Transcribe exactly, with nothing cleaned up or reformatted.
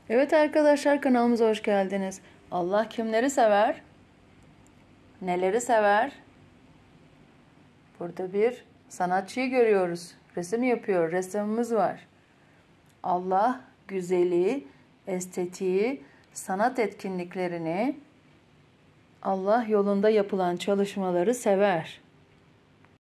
Evet arkadaşlar, kanalımıza hoş geldiniz. Allah kimleri sever? Neleri sever? Burada bir sanatçıyı görüyoruz. Resim yapıyor. Ressamımız var. Allah güzeli, estetiği, sanat etkinliklerini, Allah yolunda yapılan çalışmaları sever.